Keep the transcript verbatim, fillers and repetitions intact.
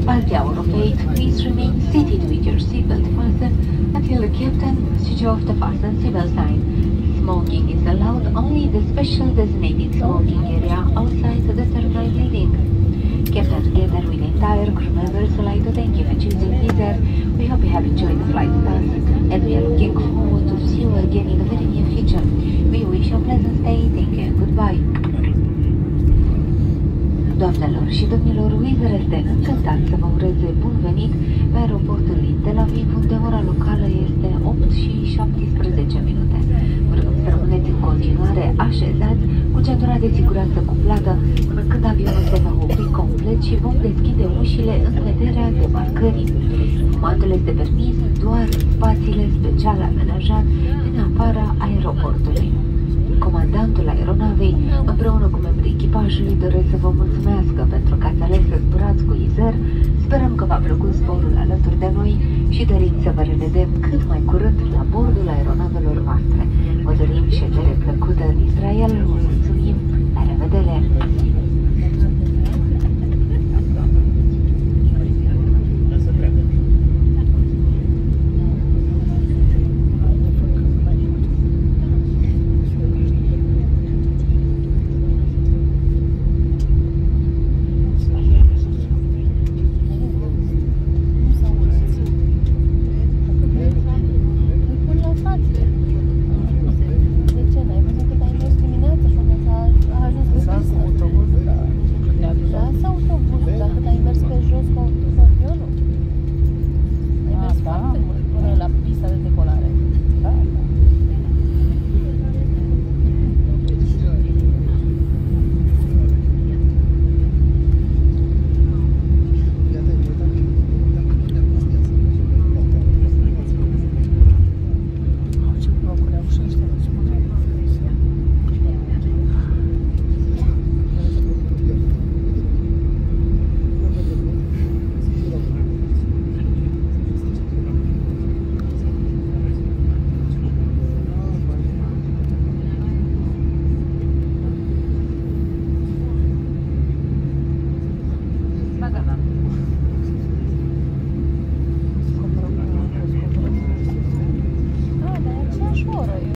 At the hour of eight, please remain seated with your seatbelt fastened until the captain switches off the fasten seatbelt sign. Smoking is allowed only in the special designated smoking area outside the terminal building. Captain, together with the entire crew members, would like to thank you for choosing Wizz Air. We hope you have enjoyed the flight with us, and we are looking forward to see you again in the very near future. We wish you a pleasant stay. Thank you and goodbye. Doamnelor și domnilor, Wizz Air este încântat să vă ureze bun venit pe aeroportul din Tel Aviv, unde ora locală este opt și șaptesprezece minute. Vă rugăm să rămâneți în continuare așezați cu centura de siguranță cuplată până când avionul se va opri complet și vom deschide ușile în vederea debarcării. Fumatul este permis doar în spațiile special amenajate în afara aeroportului. Comandantul aeronavei, împreună cu membrii echipajului, doresc să vă mulțumească pentru că ați ales să zburați cu Wizz Air. Sperăm că v-a plăcut zborul alături de noi și dorim să vă revedem cât mai curând la bordul aeronavelor noastre. Vă dorim ședere plăcută în Israel. Vă mulțumim!